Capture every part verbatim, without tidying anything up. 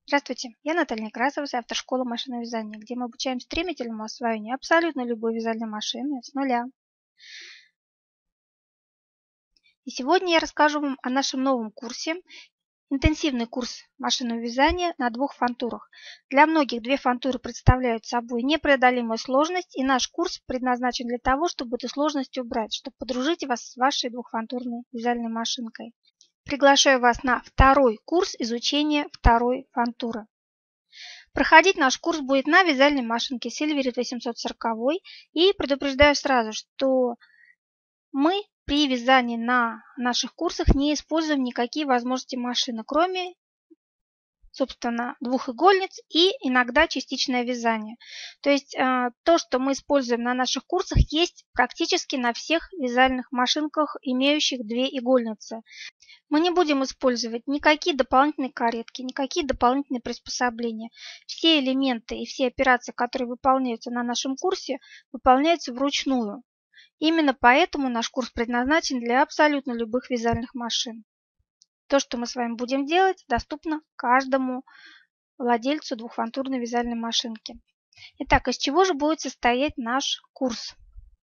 Здравствуйте, я Наталья Некрасова, автор школы машинного вязания, где мы обучаем стремительному освоению абсолютно любой вязальной машины с нуля. И сегодня я расскажу вам о нашем новом курсе, интенсивный курс машинного вязания на двух фантурах. Для многих две фантуры представляют собой непреодолимую сложность, и наш курс предназначен для того, чтобы эту сложность убрать, чтобы подружить вас с вашей двухфантурной вязальной машинкой. Приглашаю вас на второй курс изучения второй фантуры. Проходить наш курс будет на вязальной машинке Silverit восемьсот сорок. И предупреждаю сразу, что мы при вязании на наших курсах не используем никакие возможности машины, кроме, собственно, двухигольниц и иногда частичное вязание. То есть то, что мы используем на наших курсах, есть практически на всех вязальных машинках, имеющих две игольницы. Мы не будем использовать никакие дополнительные каретки, никакие дополнительные приспособления. Все элементы и все операции, которые выполняются на нашем курсе, выполняются вручную. Именно поэтому наш курс предназначен для абсолютно любых вязальных машин. То, что мы с вами будем делать, доступно каждому владельцу двухфантурной вязальной машинки. Итак, из чего же будет состоять наш курс?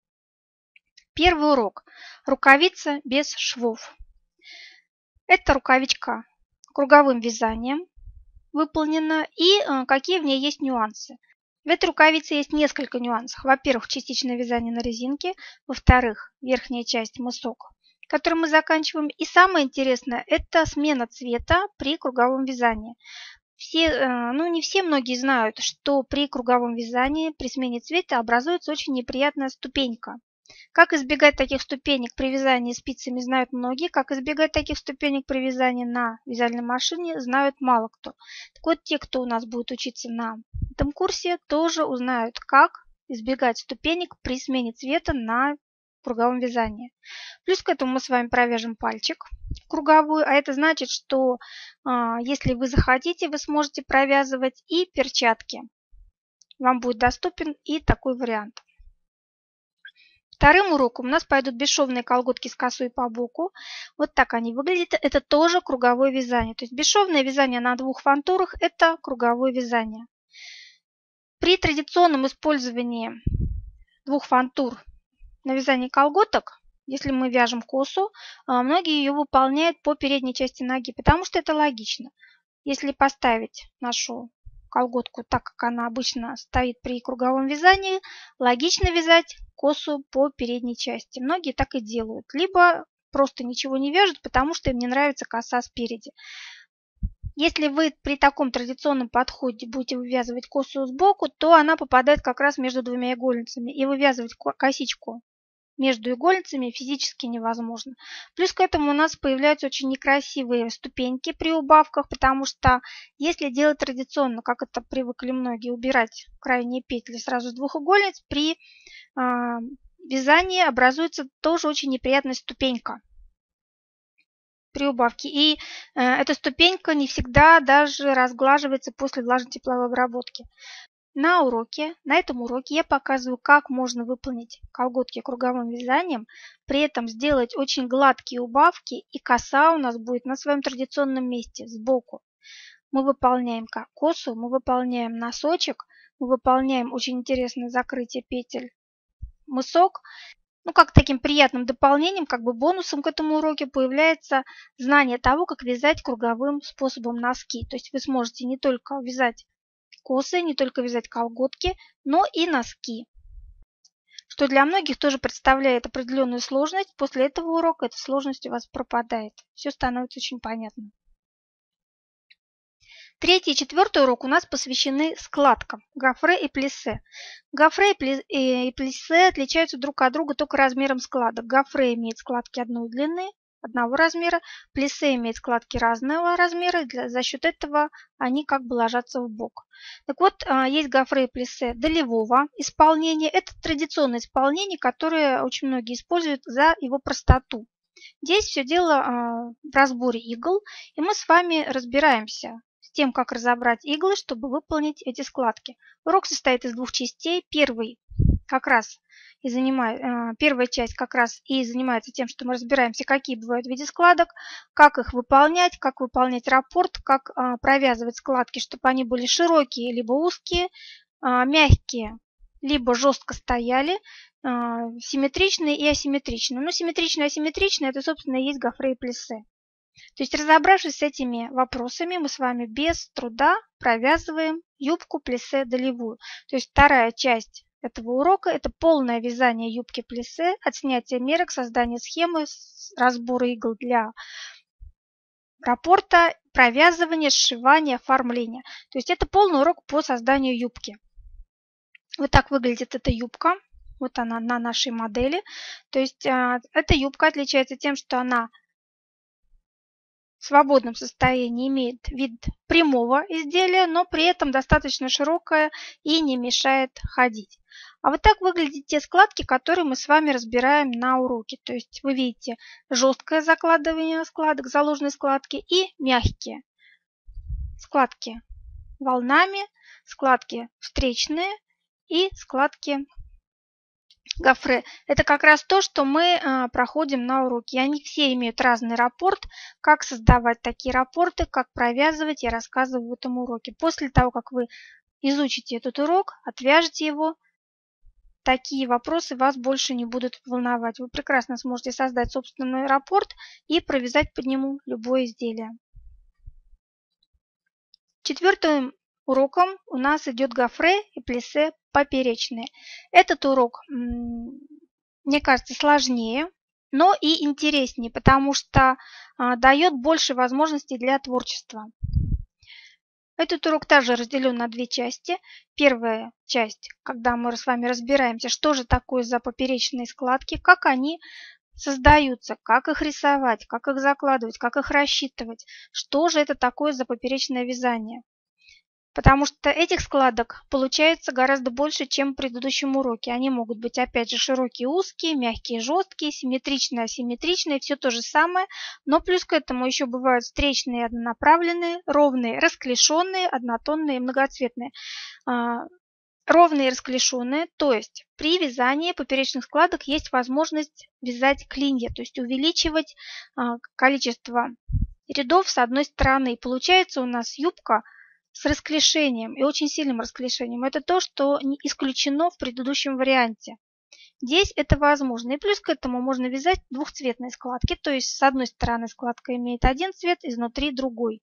Первый урок. Рукавица без швов. Это рукавичка круговым вязанием выполнена, и какие в ней есть нюансы. В этой рукавице есть несколько нюансов. Во-первых, частичное вязание на резинке, во-вторых, верхняя часть мысок, который мы заканчиваем. И самое интересное – это смена цвета при круговом вязании. Все, ну не все, многие знают, что при круговом вязании, при смене цвета образуется очень неприятная ступенька. Как избегать таких ступенек при вязании спицами, знают многие. Как избегать таких ступенек при вязании на вязальной машине, знают мало кто. Так вот, те, кто у нас будет учиться на этом курсе, тоже узнают, как избегать ступенек при смене цвета на круговом вязании. Плюс к этому мы с вами провяжем пальчик круговую, а это значит, что если вы захотите, вы сможете провязывать и перчатки. Вам будет доступен и такой вариант. Вторым уроком у нас пойдут бесшовные колготки с косой по боку. Вот так они выглядят. Это тоже круговое вязание. То есть бесшовное вязание на двух фантурах – это круговое вязание. При традиционном использовании двух фантур на вязании колготок, если мы вяжем косу, многие ее выполняют по передней части ноги, потому что это логично. Если поставить нашу колготку так, как она обычно стоит при круговом вязании, логично вязать косу по передней части. Многие так и делают. Либо просто ничего не вяжут, потому что им не нравится коса спереди. Если вы при таком традиционном подходе будете вывязывать косу сбоку, то она попадает как раз между двумя игольницами. И вывязывать косичку между игольницами физически невозможно. Плюс к этому у нас появляются очень некрасивые ступеньки при убавках, потому что если делать традиционно, как это привыкли многие, убирать крайние петли сразу с двух игольниц, при э, вязании образуется тоже очень неприятная ступенька при убавке. И э, эта ступенька не всегда даже разглаживается после влажно-тепловой обработки. На уроке, на этом уроке я показываю, как можно выполнить колготки круговым вязанием, при этом сделать очень гладкие убавки, и коса у нас будет на своем традиционном месте, сбоку. Мы выполняем как косу, мы выполняем носочек, мы выполняем очень интересное закрытие петель мысок. Ну, как таким приятным дополнением, как бы бонусом к этому уроку появляется знание того, как вязать круговым способом носки. То есть вы сможете не только вязать косы, не только вязать колготки, но и носки, что для многих тоже представляет определенную сложность. После этого урока эта сложность у вас пропадает. Все становится очень понятно. Третий и четвертый урок у нас посвящены складкам гофре и плиссе. Гофре и плиссе отличаются друг от друга только размером складок. Гофре имеет складки одной длины, одного размера, плиссе имеет складки разного размера, для, за счет этого они как бы ложатся в бок. Так вот, есть гофре и плиссе долевого исполнения. Это традиционное исполнение, которое очень многие используют за его простоту. Здесь все дело в разборе игл, и мы с вами разбираемся с тем, как разобрать иглы, чтобы выполнить эти складки. Урок состоит из двух частей. Первый как раз и занимает, первая часть как раз и занимается тем, что мы разбираемся, какие бывают виды складок, как их выполнять, как выполнять раппорт, как провязывать складки, чтобы они были широкие либо узкие, мягкие либо жестко стояли, симметричные и асимметричные. Ну, симметричные и асимметричные – это, собственно, и есть гофре и плиссе. То есть, разобравшись с этими вопросами, мы с вами без труда провязываем юбку плиссе долевую. То есть, вторая часть этого урока – это полное вязание юбки плиссе, от снятия мерок, создания схемы, разбора игл для раппорта, провязывания, сшивания, оформления. То есть, это полный урок по созданию юбки. Вот так выглядит эта юбка. Вот она на нашей модели. То есть э, эта юбка отличается тем, что она в свободном состоянии имеет вид прямого изделия, но при этом достаточно широкая и не мешает ходить. А вот так выглядят те складки, которые мы с вами разбираем на уроке. То есть вы видите жесткое закладывание складок, заложенные складки и мягкие складки волнами, складки встречные и складки гофре. Это как раз то, что мы а, проходим на уроке. Они все имеют разный раппорт. Как создавать такие раппорты, как провязывать, я рассказываю в этом уроке. После того, как вы изучите этот урок, отвяжете его, такие вопросы вас больше не будут волновать. Вы прекрасно сможете создать собственный раппорт и провязать под нему любое изделие. Четвертым уроком у нас идет гофре и плиссе поперечные. Этот урок, мне кажется, сложнее, но и интереснее, потому что а, дает больше возможностей для творчества. Этот урок также разделен на две части. Первая часть, когда мы с вами разбираемся, что же такое за поперечные складки, как они создаются, как их рисовать, как их закладывать, как их рассчитывать, что же это такое за поперечное вязание. Потому что этих складок получается гораздо больше, чем в предыдущем уроке. Они могут быть, опять же, широкие, узкие, мягкие, жесткие, симметричные, асимметричные, все то же самое. Но плюс к этому еще бывают встречные, однонаправленные, ровные, расклешенные, однотонные и многоцветные. Ровные и расклешенные, то есть при вязании поперечных складок есть возможность вязать клинья, то есть увеличивать количество рядов с одной стороны. И получается у нас юбка с расклешением и очень сильным расклешением. Это то, что не исключено в предыдущем варианте. Здесь это возможно. И плюс к этому можно вязать двухцветные складки, то есть с одной стороны складка имеет один цвет, изнутри другой.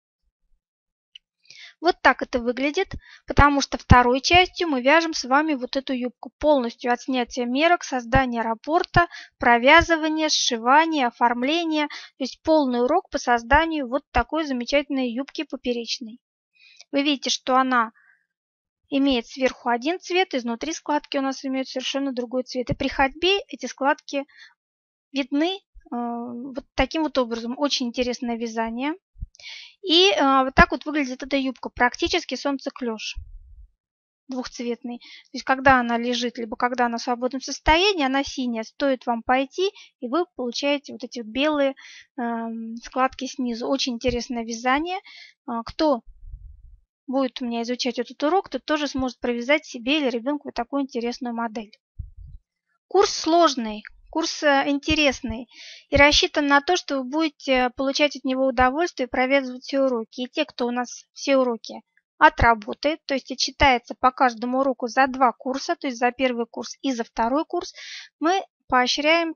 Вот так это выглядит, потому что второй частью мы вяжем с вами вот эту юбку полностью от снятия мерок, создания раппорта, провязывания, сшивания, оформления. То есть полный урок по созданию вот такой замечательной юбки поперечной. Вы видите, что она имеет сверху один цвет, изнутри складки у нас имеют совершенно другой цвет. И при ходьбе эти складки видны э, вот таким вот образом. Очень интересное вязание. И э, вот так вот выглядит эта юбка. Практически солнцеклёш двухцветный. То есть когда она лежит, либо когда она в свободном состоянии, она синяя. Стоит вам пойти, и вы получаете вот эти вот белые э, складки снизу. Очень интересное вязание. Э, кто будет у меня изучать этот урок, то тоже сможет провязать себе или ребенку вот такую интересную модель. Курс сложный, курс интересный и рассчитан на то, что вы будете получать от него удовольствие и провязывать все уроки. И те, кто у нас все уроки отработает, то есть отчитается по каждому уроку за два курса, то есть за первый курс и за второй курс, мы поощряем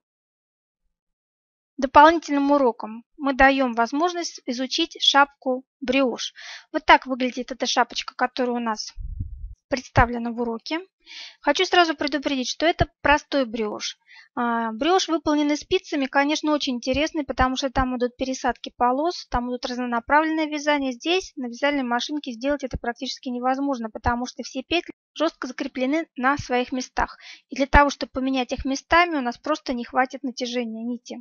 дополнительным уроком. Мы даем возможность изучить шапку брioche. Вот так выглядит эта шапочка, которая у нас представлена в уроке. Хочу сразу предупредить, что это простой брioche. Брioche, выполненный спицами, конечно, очень интересный, потому что там идут пересадки полос, там идут разнонаправленное вязание. Здесь на вязальной машинке сделать это практически невозможно, потому что все петли жестко закреплены на своих местах. И для того, чтобы поменять их местами, у нас просто не хватит натяжения нити.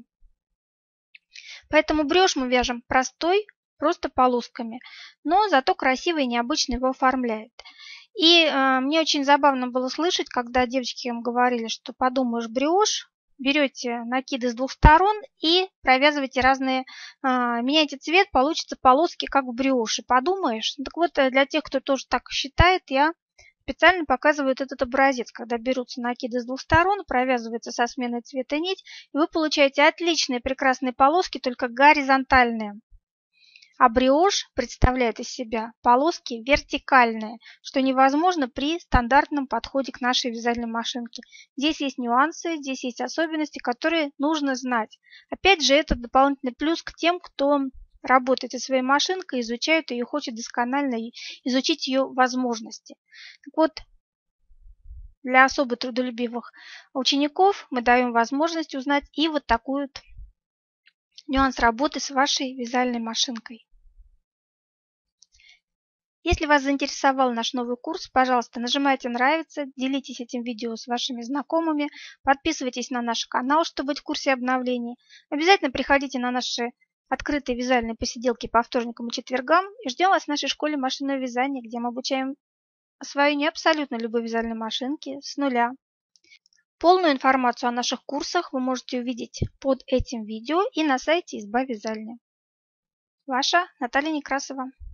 Поэтому брioche мы вяжем простой, просто полосками, но зато красиво и необычно его оформляет. И э, мне очень забавно было слышать, когда девочки им говорили, что подумаешь брioche, берете накиды с двух сторон и провязываете разные, э, меняйте цвет, получится полоски как в брioche. Подумаешь. Так вот, для тех, кто тоже так считает, я специально показывают этот образец, когда берутся накиды с двух сторон, провязывается со сменой цвета нить, и вы получаете отличные прекрасные полоски, только горизонтальные. А бриош представляет из себя полоски вертикальные, что невозможно при стандартном подходе к нашей вязальной машинке. Здесь есть нюансы, здесь есть особенности, которые нужно знать. Опять же, это дополнительный плюс к тем, кто работает со своей машинкой, изучает ее, хочет досконально изучить ее возможности. Так вот, для особо трудолюбивых учеников мы даем возможность узнать и вот такой вот нюанс работы с вашей вязальной машинкой. Если вас заинтересовал наш новый курс, пожалуйста, нажимайте «Нравится», делитесь этим видео с вашими знакомыми, подписывайтесь на наш канал, чтобы быть в курсе обновлений. Обязательно приходите на наши открытые вязальные посиделки по вторникам и четвергам и ждем вас в нашей школе машинного вязания, где мы обучаем освоению абсолютно любой вязальной машинки с нуля. Полную информацию о наших курсах вы можете увидеть под этим видео и на сайте «Изба вязальни». Ваша Наталья Некрасова.